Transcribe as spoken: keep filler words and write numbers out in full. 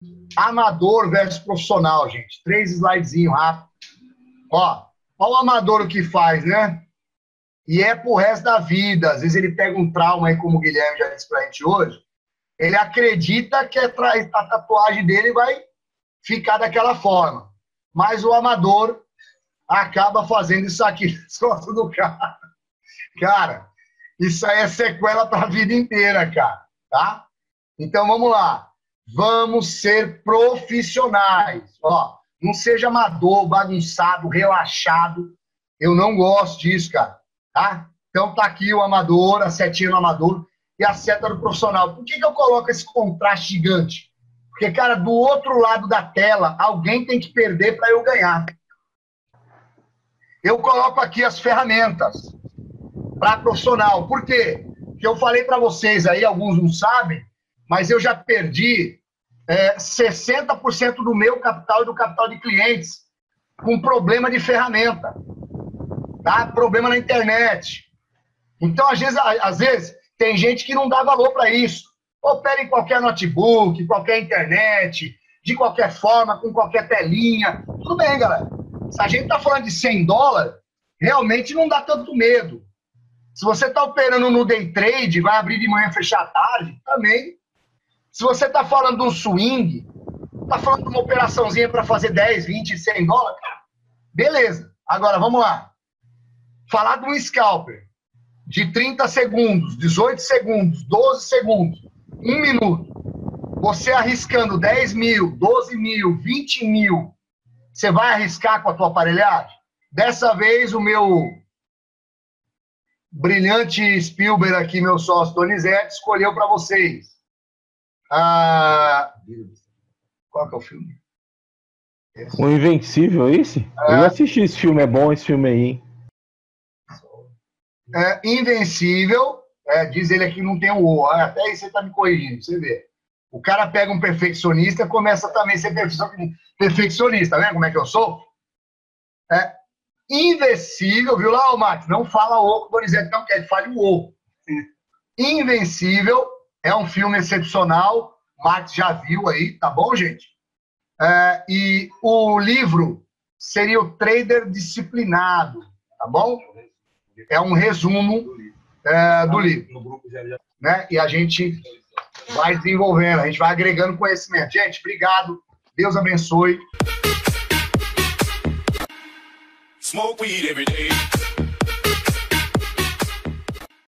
Amador versus profissional, gente. Três slidezinhos rápido. Ó, ó o amador o que faz, né? E é pro resto da vida. Às vezes ele pega um trauma aí, como o Guilherme já disse pra gente hoje. Ele acredita que a tatuagem dele vai ficar daquela forma. Mas o amador acaba fazendo isso aqui nas costas do cara. Cara, isso aí é sequela pra vida inteira, cara. Tá? Então vamos lá. Vamos ser profissionais. Ó, não seja amador, bagunçado, relaxado. Eu não gosto disso, cara. Tá? Então tá aqui o amador, a setinha do amador e a seta do profissional. Por que que eu coloco esse contraste gigante? Porque, cara, do outro lado da tela, alguém tem que perder para eu ganhar. Eu coloco aqui as ferramentas para profissional. Por quê? Porque eu falei para vocês aí, alguns não sabem, mas eu já perdi é, sessenta por cento do meu capital e do capital de clientes com problema de ferramenta. Tá? Problema na internet. Então, às vezes, às vezes, tem gente que não dá valor para isso. Opera em qualquer notebook, qualquer internet, de qualquer forma, com qualquer telinha. Tudo bem, galera. Se a gente tá falando de cem dólares, realmente não dá tanto medo. Se você tá operando no day trade, vai abrir de manhã e fechar à tarde, também. Se você tá falando de um swing, tá falando de uma operaçãozinha para fazer dez, vinte, cem dólares, cara, beleza. Agora, vamos lá. Falar de um scalper de trinta segundos, dezoito segundos, doze segundos, um minuto. Você arriscando dez mil, doze mil, vinte mil, você vai arriscar com a tua aparelhagem? Dessa vez, o meu brilhante Spielberg aqui, meu sócio Donizete, escolheu para vocês. Ah, qual que é o filme? Esse. O Invencível, esse? É. Eu já assisti esse filme, é bom esse filme aí, hein? É, Invencível, é, diz ele aqui não tem o O, até aí você tá me corrigindo, você vê. O cara pega um perfeccionista e começa também a ser perfeccionista, né? Como é que eu sou? É, Invencível, viu lá, o Max? Não fala o, o Donizete não quer, fale o O. Invencível é um filme excepcional, o Max já viu aí, tá bom, gente? É, e o livro seria o Trader Disciplinado, tá bom? É um resumo é, do livro. Né? E a gente vai desenvolvendo, a gente vai agregando conhecimento. Gente, obrigado. Deus abençoe. Smoke weed every day.